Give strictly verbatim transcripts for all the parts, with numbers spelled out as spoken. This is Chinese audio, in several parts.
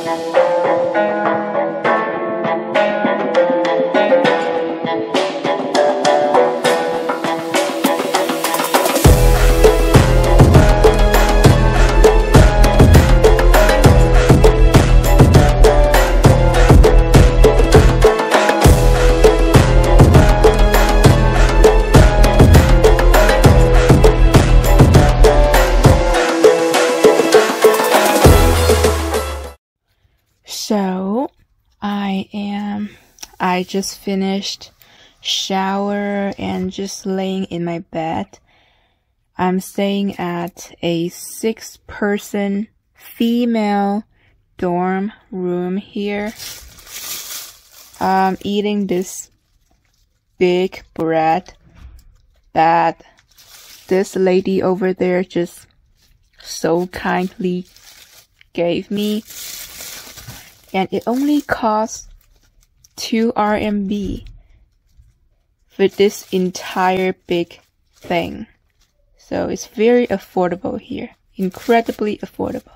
So, I am, I just finished shower and just laying in my bed. I'm staying at a six-person female dorm room here. I'm eating this big bread that this lady over there just so kindly gave me. And it only costs two R M B for this entire big thing. So it's very affordable here. Incredibly affordable.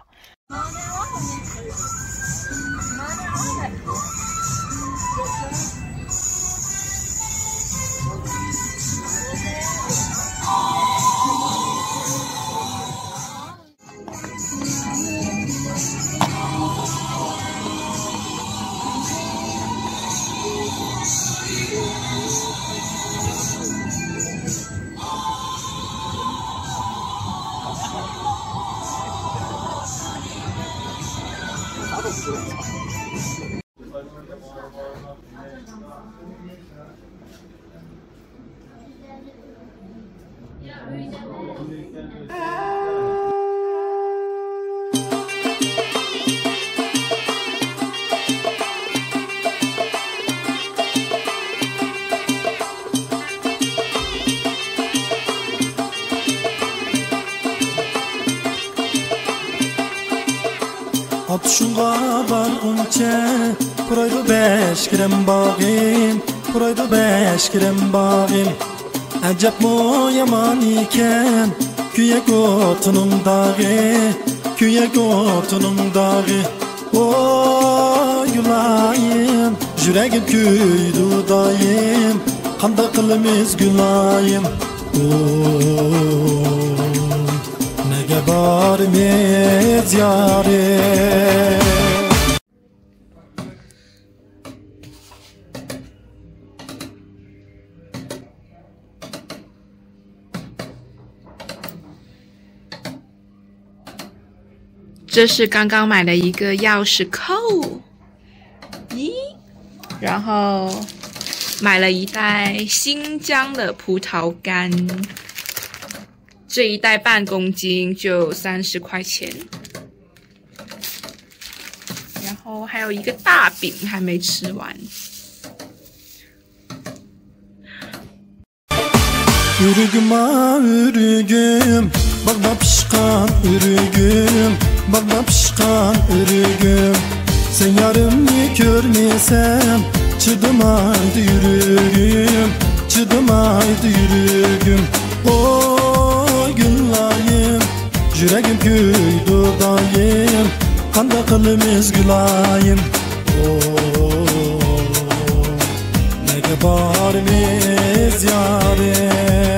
Atışınğa barğınca Puraydı beş kirem bağım Puraydı beş kirem bağım Acap mo yaman iken Küye gotunun dağı Küye gotunun dağı Oy gülayım Yüreğim küydü dayım Kanda kılımız gülayım Oy Nege barımız yarim 这是刚刚买的一个钥匙扣，咦，然后买了一袋新疆的葡萄干，这一袋半公斤就三十块钱，然后还有一个大饼还没吃完。 Ürgüm ürgüm, bagda pişkan ürgüm, bagda pişkan ürgüm. Sen yarımı görmesem, çıdımaydı yürügüm, çıdımaydı yürügüm. Oy günlayım, yüreğim güydü dayım, kanda kılımız gülayım. Oy, nege barımız yarim.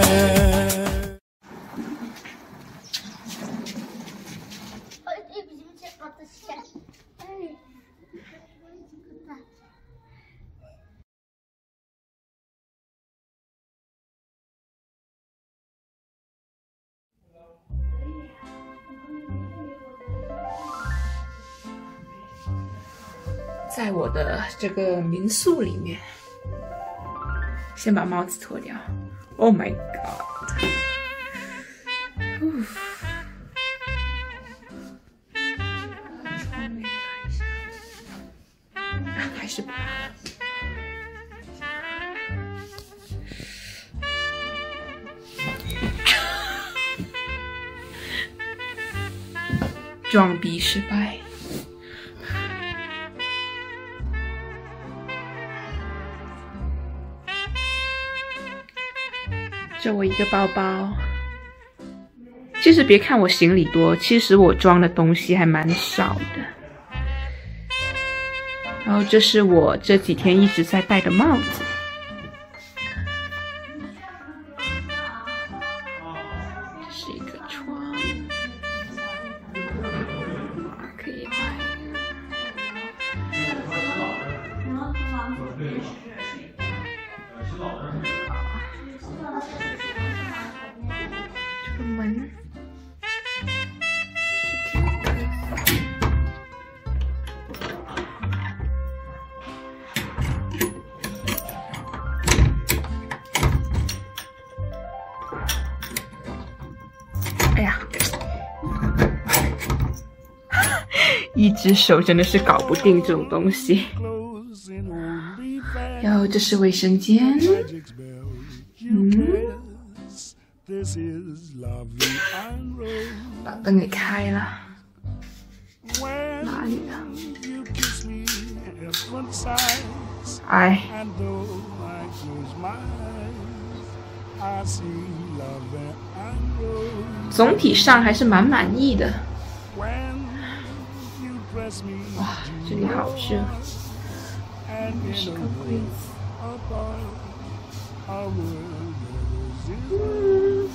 在我的这个民宿里面，先把帽子脱掉。Oh my god！ 窗帘开一下，啊，还是不好。装逼失败。 这我一个包包，其实别看我行李多，其实我装的东西还蛮少的。 然后这是我这几天一直在戴的帽子。这是一个窗，可以买。这个门。 哎呀，一只手真的是搞不定这种东西。然后这是卫生间，嗯，把灯给开了，哪里啊？哎。 总体上还是蛮满意的。哇，这里好热。这是个柜子。嗯。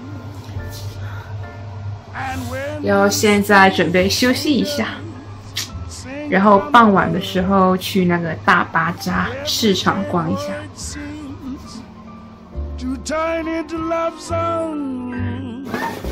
然后现在准备休息一下，然后傍晚的时候去那个大巴扎市场逛一下。 Turn into love song.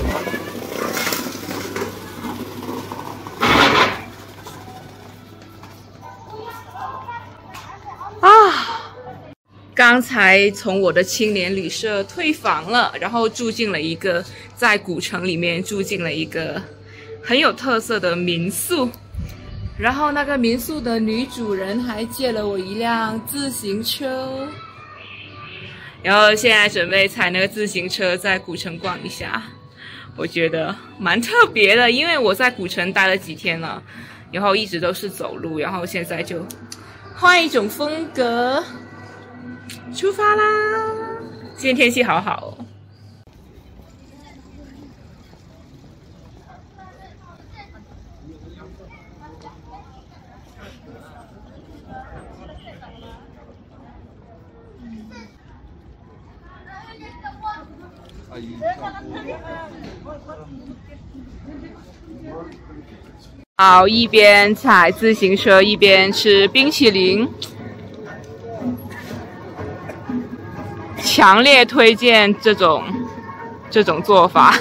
啊！刚才从我的青年旅社退房了，然后住进了一个在古城里面住进了一个很有特色的民宿，然后那个民宿的女主人还借了我一辆自行车。 然后现在准备踩那个自行车在古城逛一下，我觉得蛮特别的，因为我在古城待了几天了，然后一直都是走路，然后现在就换一种风格，出发啦！今天天气好好哦。 好，一边踩自行车一边吃冰淇淋，强烈推荐这种这种做法。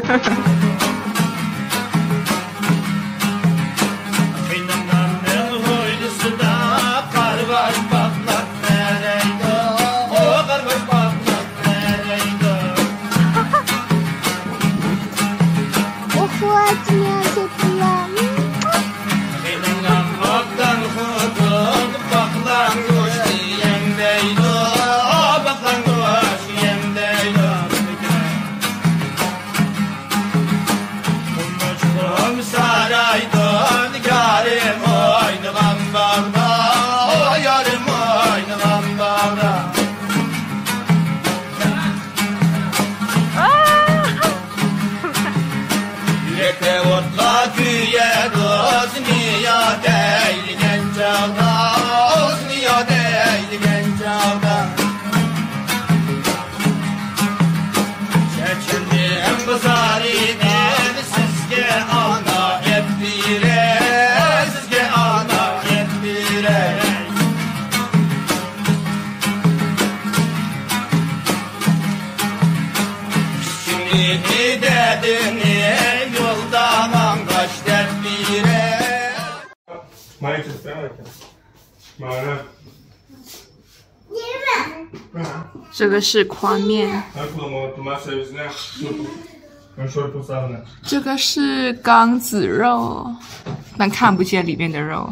这个是宽面，这个是缸子肉，但看不见里面的肉。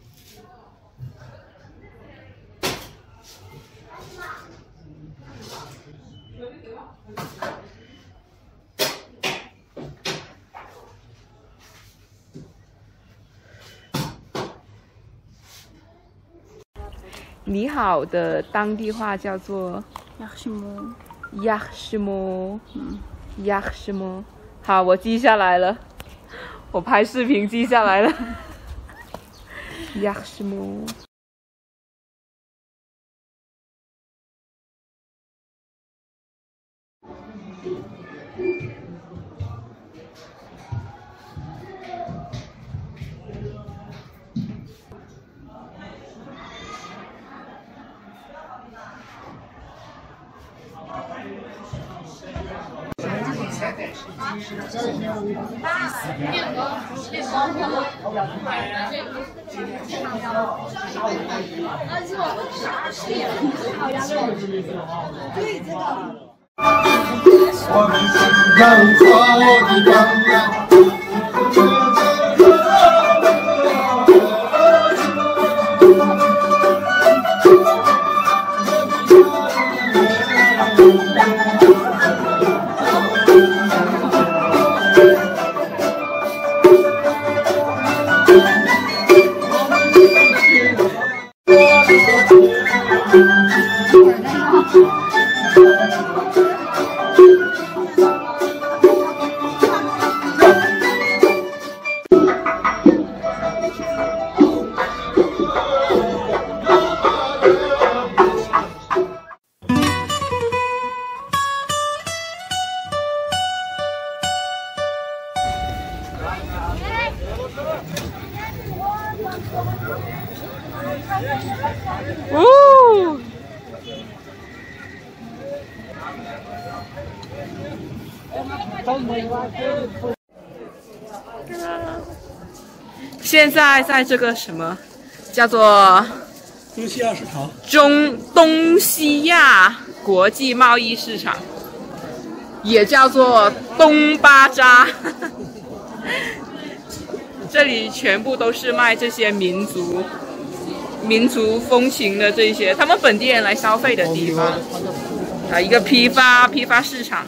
你好的当地话叫做 yaxshimo yaxshimo， 嗯 yaxshimo。好，我记下来了，我拍视频记下来了。yaxshimo。 哦，现在在这个什么叫做东西亚市场， 中东西亚国际贸易市场，也叫做东巴扎。这里全部都是卖这些民族民族风情的这些，他们本地人来消费的地方啊，一个批发批发市场。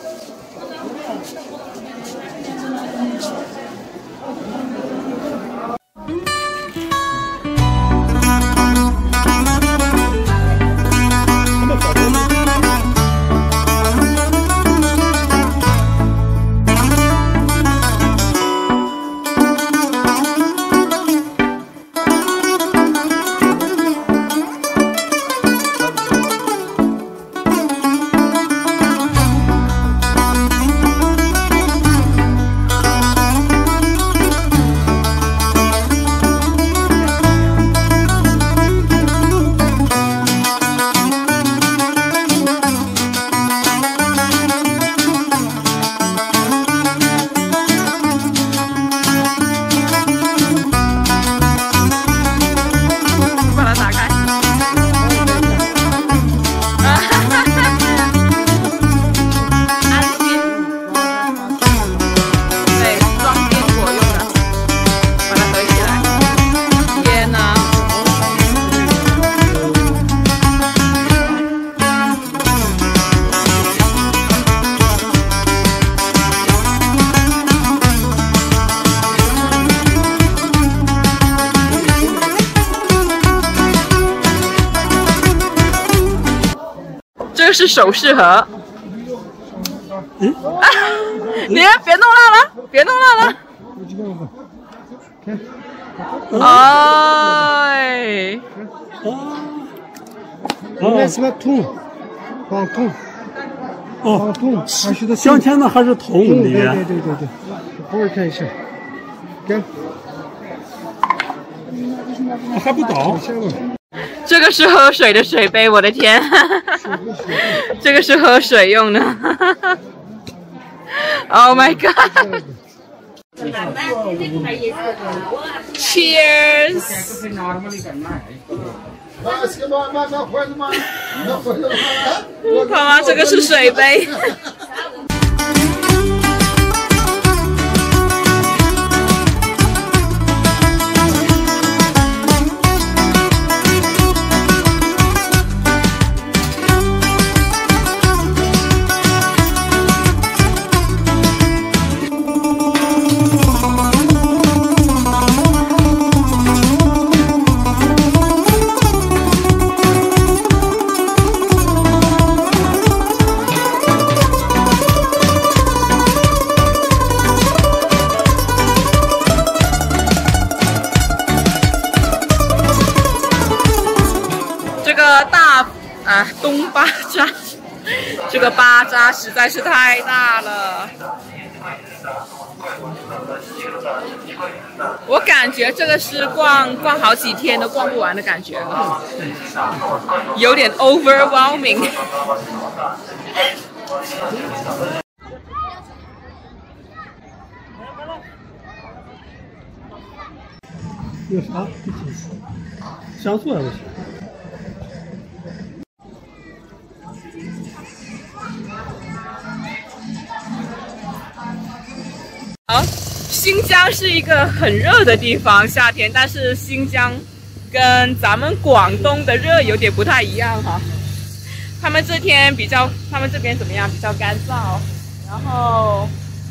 这个是首饰盒。嗯，啊、你别弄烂了，别弄烂了。哎。 哦， 什么铜？黄铜。 哦， 黄铜， 镶嵌的还是铜里面。 对对对对，偶尔看一下。看。 还不倒。 这个是喝水的水杯，我的天！这个是喝水用的。Oh my god! Cheers! 妈妈，这个是水杯。啊，东巴扎，这个巴扎实在是太大了，我感觉这个是逛逛好几天都逛不完的感觉了，有点 overwhelming。 有啥？香醋还不行。 好，新疆是一个很热的地方，夏天，但是新疆跟咱们广东的热有点不太一样哈。他们这天比较，他们这边怎么样？比较干燥，然后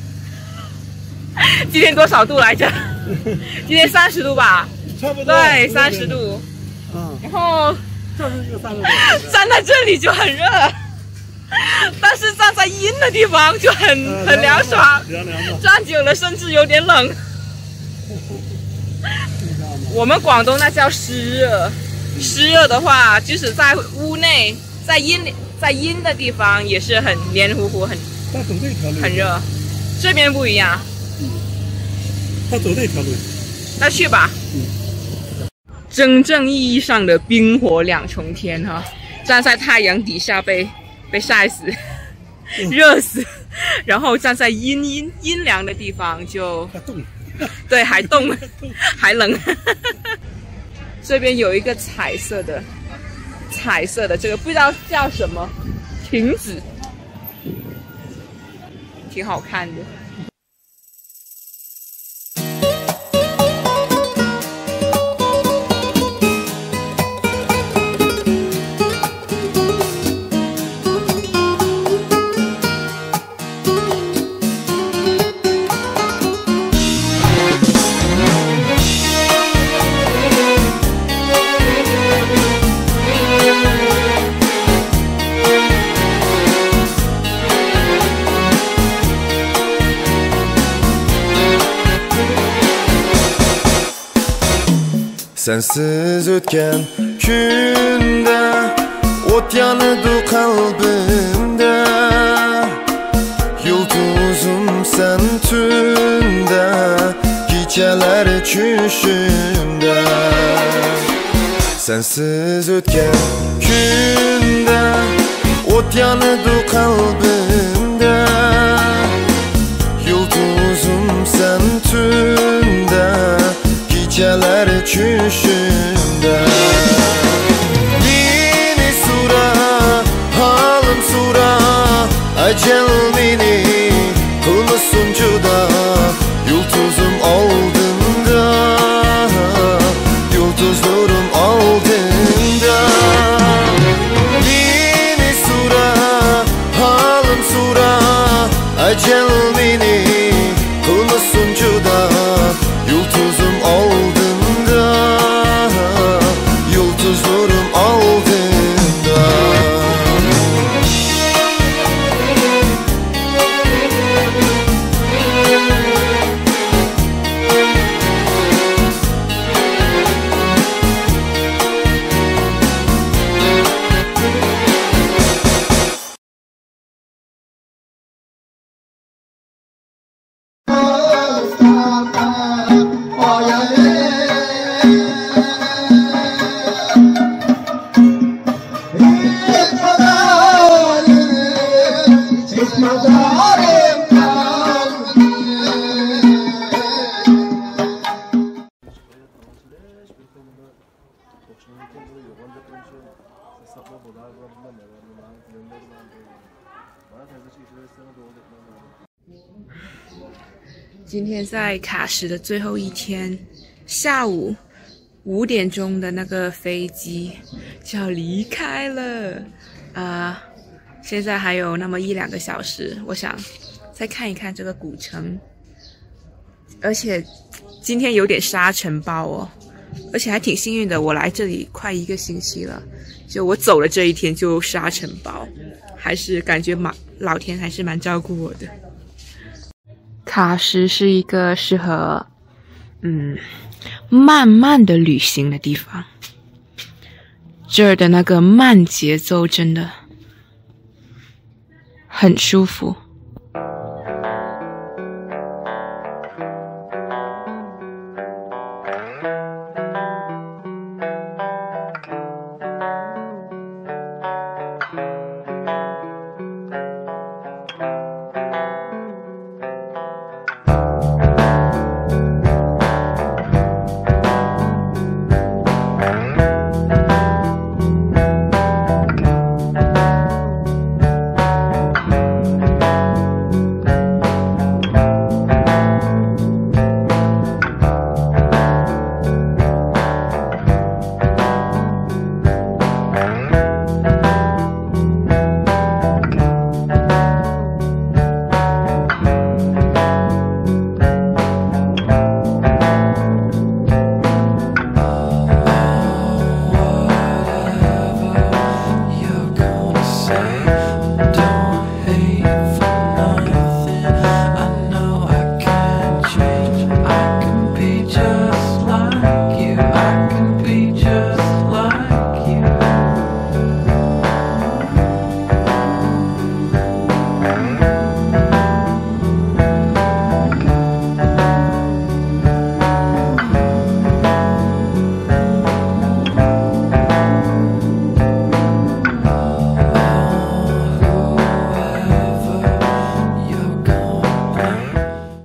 今天多少度来着？今天三十度吧。 差不多。 对，三十度。 嗯。 然后就是这个三十度。 站在这里就很热。但是站在阴的地方就很、呃、很凉爽， 凉凉的， 站久了甚至有点冷。我们广东那叫湿热，湿热的话，即使在屋内，在阴在阴的地方也是很黏糊糊，很很热。这边不一样。 嗯。他走这条路。 那去吧。嗯。真正意义上的冰火两重天哈，站在太阳底下被。被晒死，热死，然后站在阴阴阴凉的地方就还冻， 对，还冻，还冷。这边有一个彩色的，彩色的这个不知道叫什么，亭子，挺好看的。 Sensiz ötken günde ot yanıdı kalbimde Yıldızım sen tünde Geceler çüşümde Sensiz ötken günde ot yanıdı kalbimde Yıldızım sen tünde Geceler çüşümde Beni sura, halim sura Ecel beni kılmışsın cüda Yıldızım aldığında Yıldızlarım aldığında Beni sura, halim sura Ecel beni kılmışsın cüda Yıldızım aldığında Yıldızlarım aldığında 今天在喀什的最后一天，下午五点钟的那个飞机就要离开了，啊、呃，现在还有那么一两个小时，我想再看一看这个古城，而且今天有点沙尘暴哦，而且还挺幸运的，我来这里快一个星期了，就我走了这一天就沙尘暴，还是感觉蛮老天还是蛮照顾我的。喀什是一个适合嗯慢慢的旅行的地方，这儿的那个慢节奏真的很舒服。